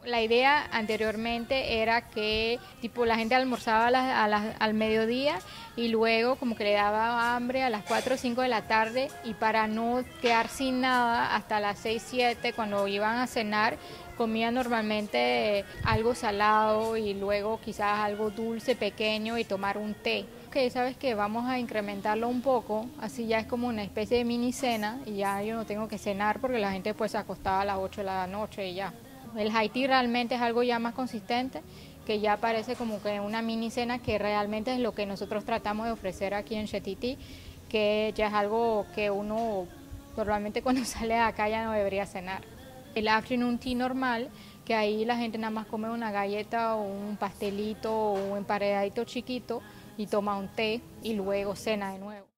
La idea anteriormente era que tipo la gente almorzaba al mediodía y luego como que le daba hambre a las 4 o 5 de la tarde y para no quedar sin nada hasta las 6 7 cuando iban a cenar comían normalmente algo salado y luego quizás algo dulce pequeño y tomar un té. Que sabes que vamos a incrementarlo un poco, así ya es como una especie de mini cena y ya yo no tengo que cenar porque la gente pues se acostaba a las 8 de la noche y ya. El high tea realmente es algo ya más consistente, que ya parece como que una mini cena que realmente es lo que nosotros tratamos de ofrecer aquí en Chetiti, que ya es algo que uno normalmente cuando sale de acá ya no debería cenar. El afternoon tea normal, que ahí la gente nada más come una galleta o un pastelito o un emparedadito chiquito y toma un té y luego cena de nuevo.